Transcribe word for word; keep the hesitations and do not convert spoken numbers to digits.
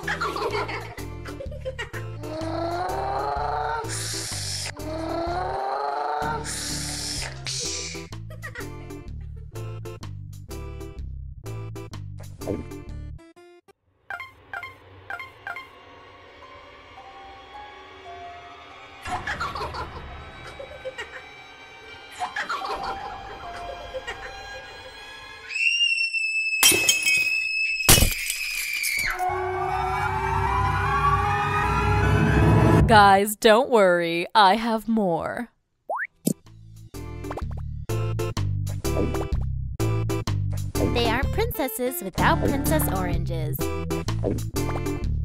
Guys, don't worry, I have more. They aren't princesses without princess oranges.